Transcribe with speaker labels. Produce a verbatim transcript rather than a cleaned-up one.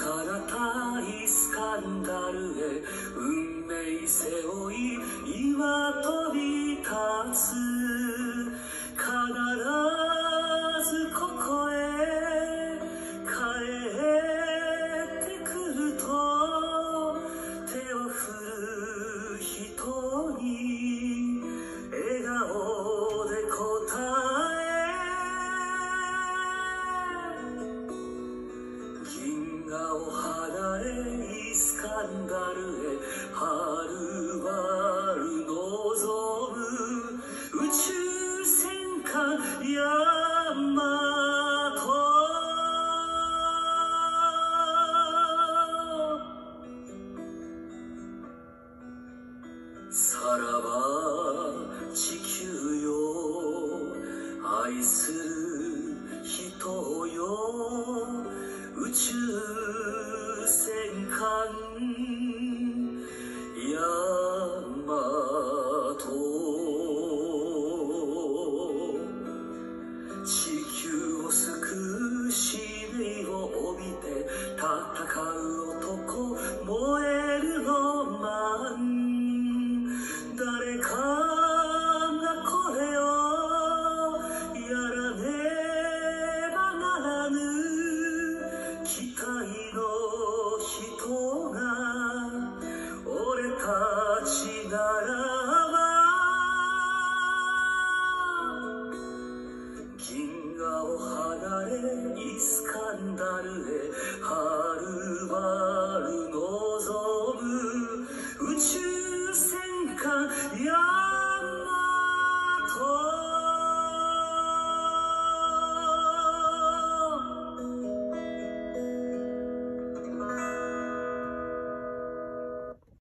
Speaker 1: から大スカンダルへ運命背負い今飛び立つ。必ずここへ帰ってくると手を振る人に笑顔で答え、銀河を離れイスカンダルへはるばる望む宇宙戦艦ヤマト。さらば地球よ愛する人よ、宇宙戦艦ヤマト。地球を救う使命を帯びて戦う男、燃えるロマン。誰かがこれをやらねばならぬ、期待の人が